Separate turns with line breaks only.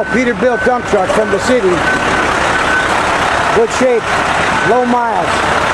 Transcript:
small Peterbilt dump truck from the city. Good shape, low miles.